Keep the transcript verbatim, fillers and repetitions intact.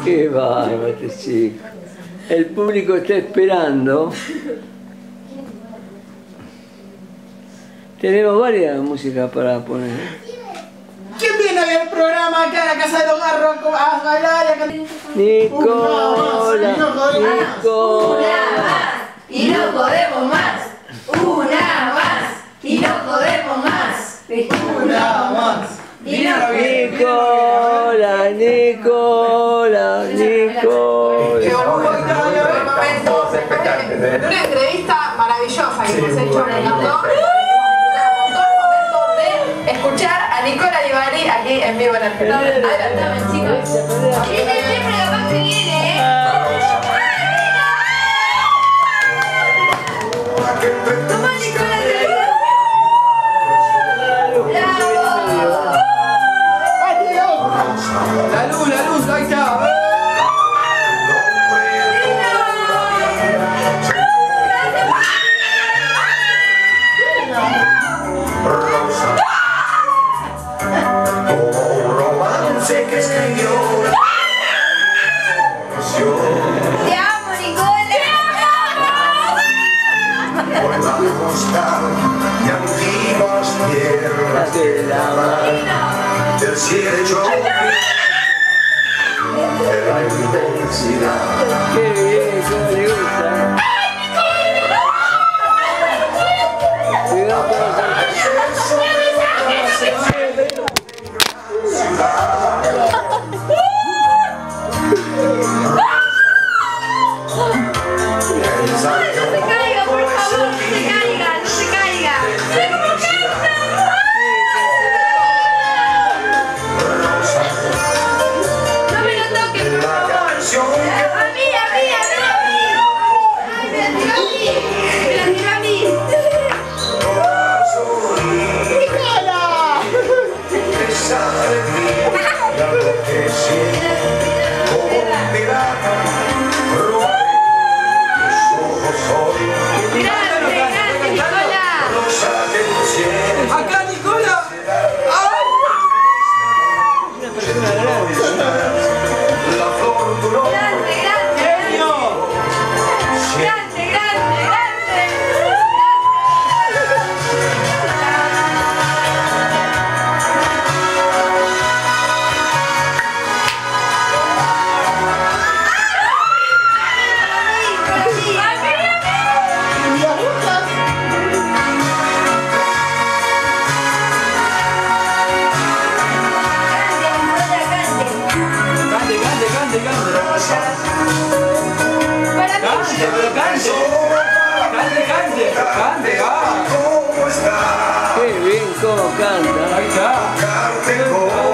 Qué bárbaro este chico. El público está esperando. Tenemos varias músicas para poner. ¿Quién viene al programa acá en la Casa de los Garros a bailar y a cantar? Nicola, Nicola. Y no podemos más. Una más. Y no podemos más. Una más. Y no Nicola, Nicola, Nicola. Una entrevista maravillosa que hemos hecho, me encantó. Escuchar a Nicola Livari aquí en vivo en Argentina. Adelantame, chicos. Viene siempre la más que viene, ¿eh? Toma, Nicola, te lo La luz, la luz, ahí está. Que escribió Te amo, Nicola. por la postal y antiguas tierras de la mar del cielo de la inmensidad. Qué bien, cómo le gusta. Cuidado con No se caiga, por favor, no se caiga, no se caiga. ¡Mira cómo canta! No me lo toques, por favor. A mí, a mí, a mí, a mí. Ay, me la tiró a mí. Me la tiró a mí. ¡Nicola! Esa alegría que siento como un pirata robaré tus ojos hoy. Grande, grande, Nicola. Rosa del cielo. ¡Acá, Nicola! una persona grande. La flor tu nombre. Grande, grande, grande. Grande, grande, grande. Cante, cante, cante, cante. Para mí. Cante, pero cante. Cante, cante. Cante, va. ¿Cómo está? Qué bien cómo canta. Ahí está. Cante con